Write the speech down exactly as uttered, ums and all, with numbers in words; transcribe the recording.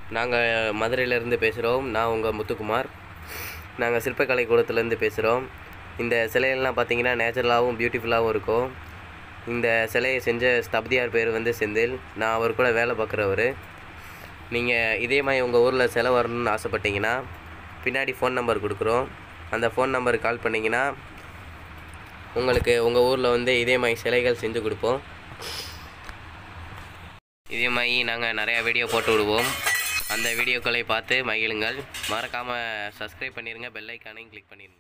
நாங்கள் மதுரையிலேருந்து பேசுகிறோம். நான் உங்கள் முத்துக்குமார். நாங்கள் சிற்பக்கலை கூடத்துலேருந்து பேசுகிறோம். இந்த சிலையெல்லாம் பார்த்திங்கன்னா நேச்சுரலாகவும் பியூட்டிஃபுல்லாகவும் இருக்கும். இந்த சிலையை செஞ்ச ஸ்தபதியார் பேர் வந்து செந்தில். நான் அவர் கூட வேலை பார்க்குறவர். நீங்கள் இதே மாதிரி உங்கள் ஊரில் சிலை வரணும்னு ஆசைப்பட்டீங்கன்னா பின்னாடி ஃபோன் நம்பர் கொடுக்குறோம். அந்த ஃபோன் நம்பருக்கு கால் பண்ணிங்கன்னா உங்களுக்கு உங்கள் ஊரில் வந்து இதே மாதிரி சிலைகள் செஞ்சு கொடுப்போம். இதே மாதிரி நாங்கள் நிறையா வீடியோ போட்டு விடுவோம். அந்த வீடியோக்களை பார்த்து மகிழுங்கள். மறக்காமல் சப்ஸ்கிரைப் பண்ணிடுங்க, பெல் ஐக்கானையும் கிளிக் பண்ணிடுங்க.